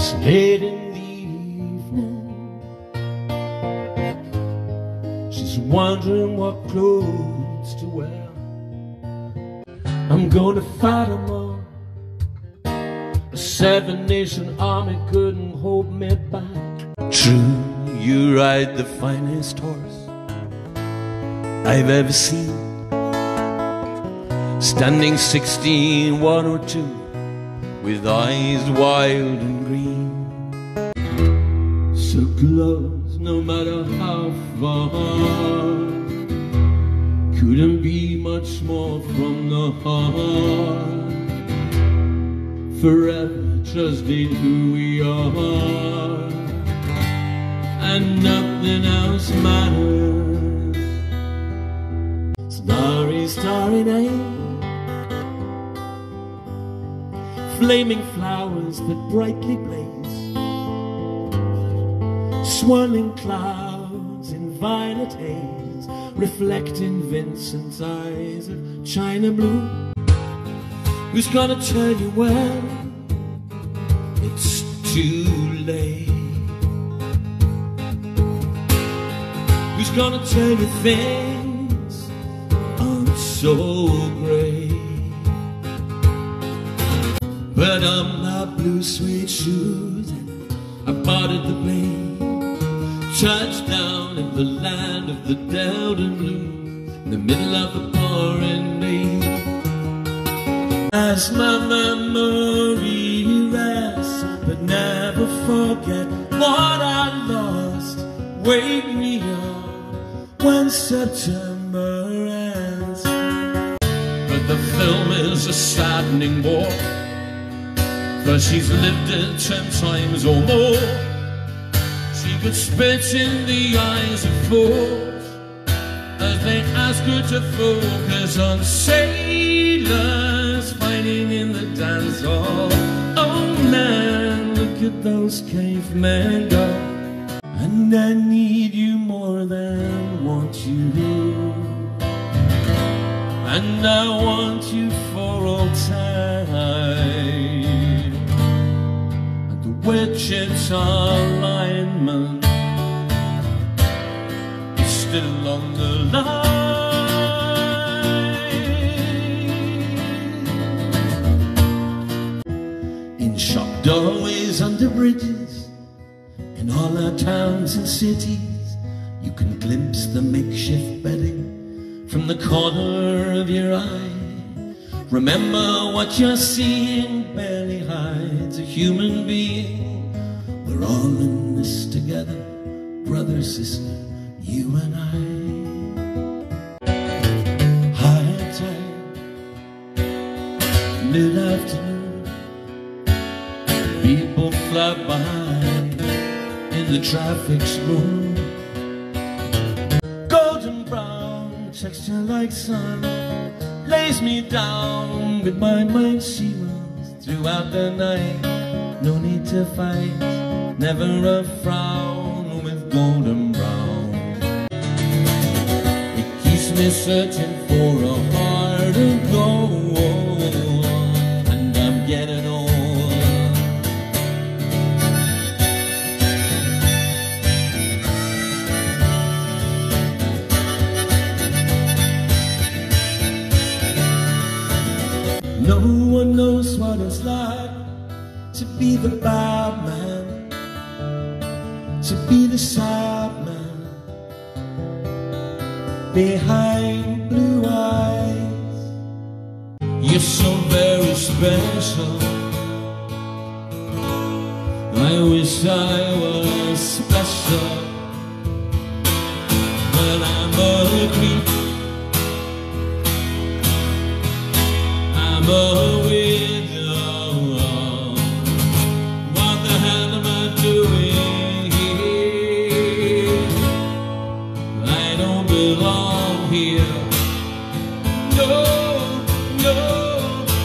It's late in the evening. She's wondering what clothes to wear. I'm gonna fight 'em all. A 7-nation army couldn't hold me back. True, you ride the finest horse I've ever seen, standing 16, 1 or 2, with eyes wild and green. So close, no matter how far, couldn't be much more from the heart. Forever trusting who we are, and nothing else matters. Starry, starry night, flaming flowers that brightly blaze, swirling clouds in violet haze, reflecting Vincent's eyes of china blue. Who's gonna tell you when it's too late? Who's gonna tell you things aren't so great? But I'm not blue suede shoes, and I boarded the plane, touched down in the land of the Delta Blues, in the middle of the pouring rain. As my memory rests, but never forget what I lost. Wake me up when September ends. But the film is a saddening bore, for she's lived it 10 times or more. She could spit in the eyes of fools as they ask her to focus on sailors fighting in the dance hall. Oh man, look at those cavemen go. And I need you more than want you, and I want you for all time. And the Wichita lineman is still on the line. In shop doorways, under bridges, in all our towns and cities, you can glimpse the makeshift bedding from the corner of your eye. Remember, what you're seeing barely hides a human being. We're all in this together, brother, sister, you and I. High tide, mid-afternoon, people fly by in the traffic's moon. Golden brown texture like sun lays me down, but my mind shimmers throughout the night. No need to fight, never a frown with golden brown. It keeps me searching for a heart of gold, and I'm getting old. No one knows what it's like to be the bad man, to be the sad man behind blue eyes. You're so very special. I wish I was special, but I'm a creep. I'm a widow. What the hell am I doing here? I don't belong here. No, no,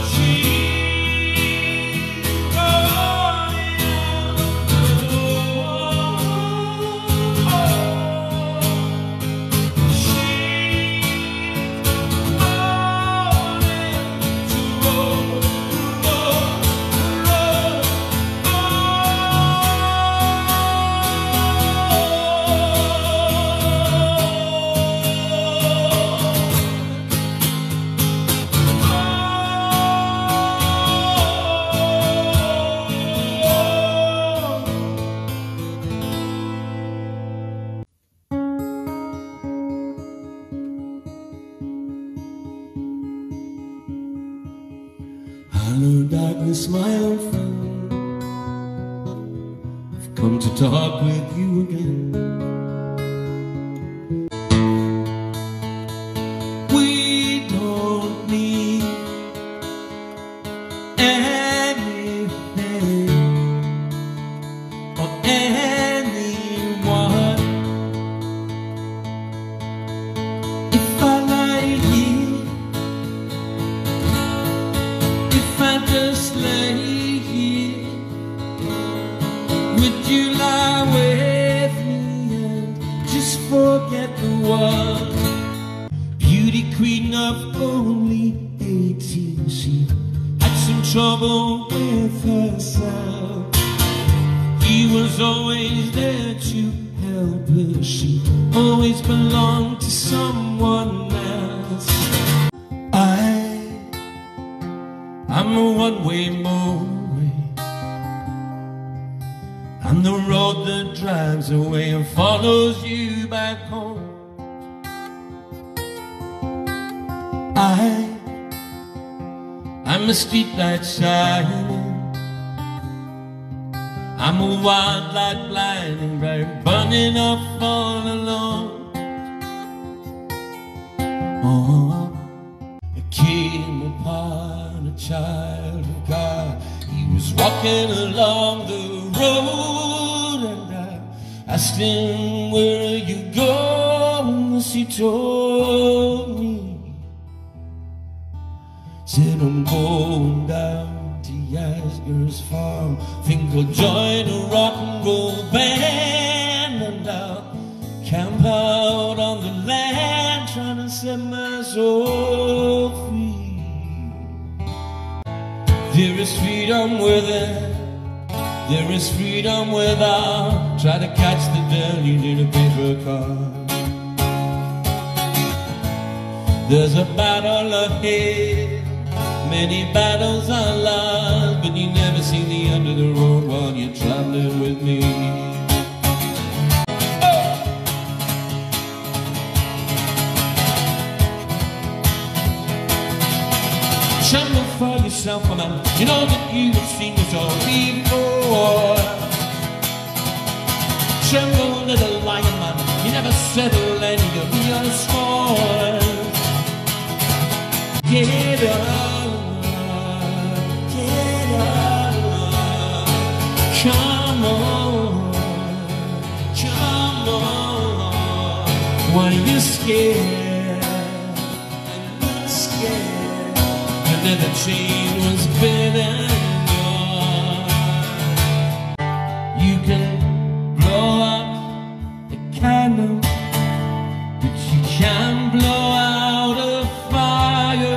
she's running out of the Hello darkness, my old friend, I've come to talk with you again. We don't need anything or anyone. If I lie here, if I just lay here, would you lie with me and just forget the world? Beauty queen of only 18, she had some trouble with herself. He was always there to help her, she always belonged to someone else. I'm a one-way motorway, I'm the road that drives away and follows you back home. I'm a streetlight shining, I'm a wild light blinding bright, burning up all alone. Oh, it came upon a child of God. He was walking along the road, and I asked him, where are you going? As he told me, said, I'm going down to Yasgur's farm. Think I'll join a rock and roll band, and I'll camp out on the land, trying to set my soul free. There is freedom within, there is freedom without. Try to catch the deluge in a paper car. There's a battle ahead, many battles are lost, but you never see the end of the road while you're traveling with me. Tremble for yourself, my man, you know that you have seen this all before. Tremble, little lion man, you never settle any of your scores. Get up, get up, come on, come on. Why are you scared? I'm scared. And then the chain was bitten. You can blow up the candle, but you can't blow out a fire.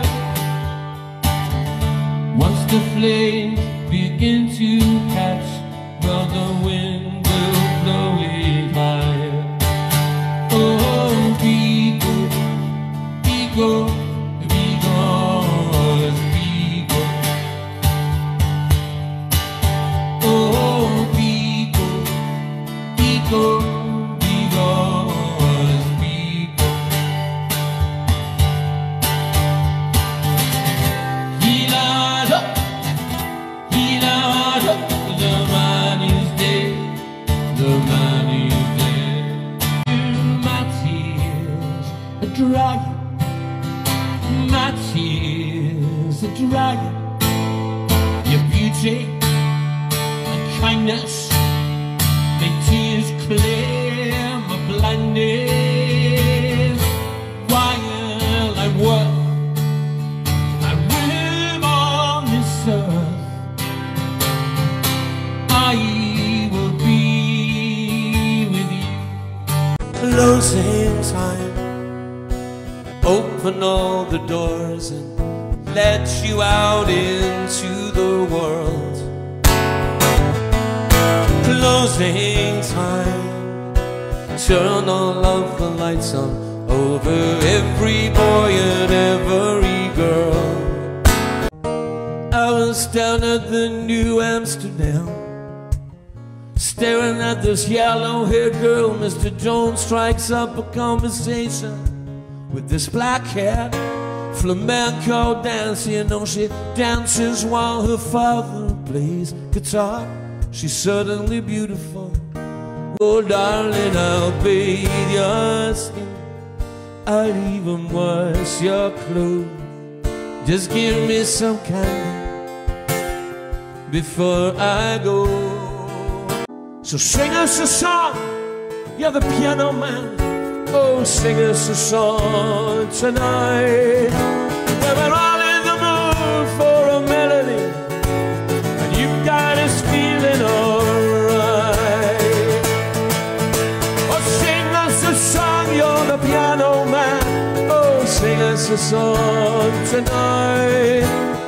Once the flames begin to catch, well, the wind will blow it higher. Oh, be good, be good, be good, be good. Oh, be good, be good, be good, be good. Heal up, the man is dead, the man is dead. My tears are drying, my tears are drying. Your beauty and kindness make tears clear my blindness. While I work, I live on this earth, I will be with you. Closing time, open all the doors and let you out into the world. Closing time, turn all of the lights on over every boy and every girl. I was down at the New Amsterdam, staring at this yellow-haired girl. Mr. Jones strikes up a conversation with this black cat. flamenco dance. You know she dances while her father plays guitar. She's certainly beautiful. Oh darling, I'll bathe your skin, I'll even wash your clothes. Just give me some candy before I go. So sing us a song, you're the piano man. Oh, sing us a song tonight. Well, we're all in the mood for a melody, and you've got us feeling alright. Oh, sing us a song, you're the piano man. Oh, sing us a song tonight.